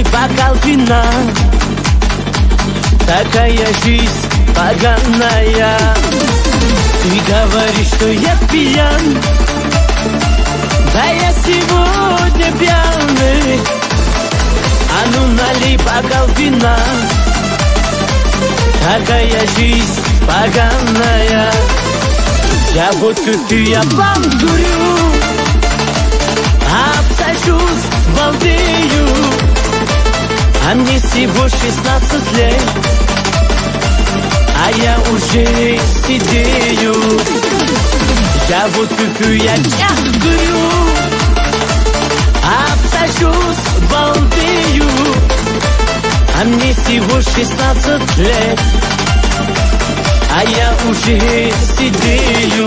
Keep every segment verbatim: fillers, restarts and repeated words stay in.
бокал вина. Такая жизнь поганая. Ты говоришь, что я пьян, да я сегодня пьяный. А ну налей бокал вина. Такая жизнь поганая. Я водку пью, я бандурю, обсажусь, балдею. А мне всего шестнадцать лет, а я уже сидею. Я водку пью, я бандурю, обсажусь, балдею. А мне всего шестнадцать лет, а я уже сидею.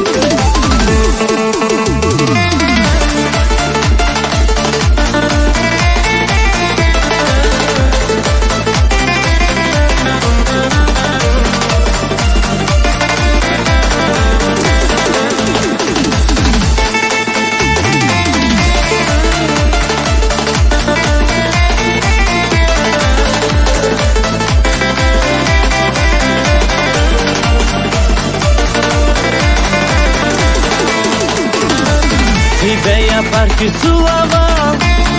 Тебя я парки целовал,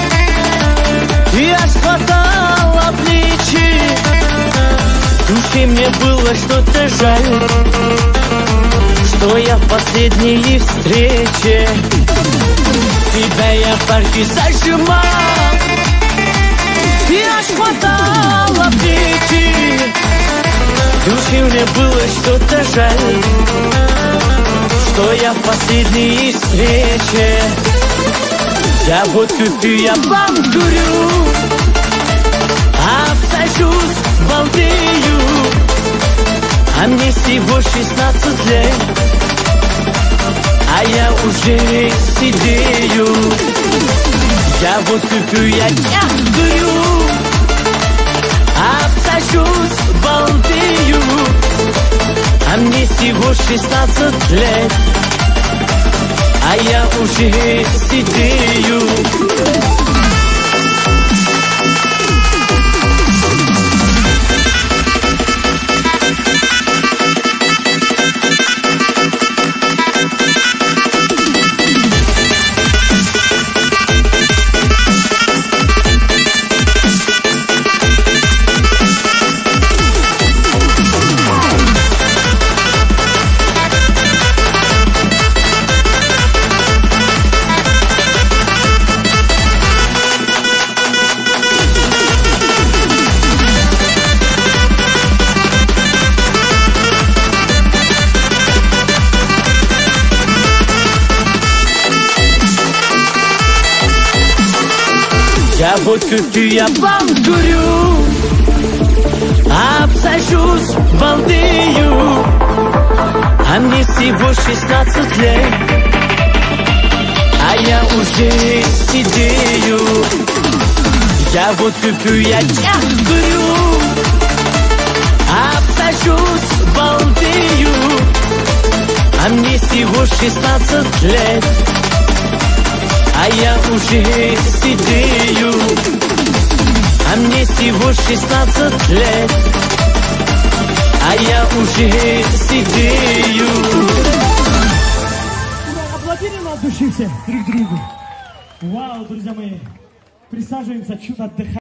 и аж хватало плечи. В душе мне было что-то жаль, что я в последней встрече. Тебя я парки зажимал, и аж хватало плечи. В душе мне было что-то жаль, что я в последней встрече. Я водку пью, я бандурю, обсажусь, балдею. А мне всего шестнадцать лет, а я уже сидею. Я водку пью, я бандурю, обсажусь, балдею. А мне всего шестнадцать лет, а я уже сидею. Я водку пью, я бандурю, обсажусь, балдею. А мне всего шестнадцать лет, а я уже сидею. Я водку пью, я бандурю, обсажусь, балдею. А мне всего шестнадцать лет, а я уже сидею. А мне всего шестнадцать лет, а я уже сидею. Аплодируем от души все друг другу. Вау, друзья мои. Присаживаемся, чуть отдыхаем.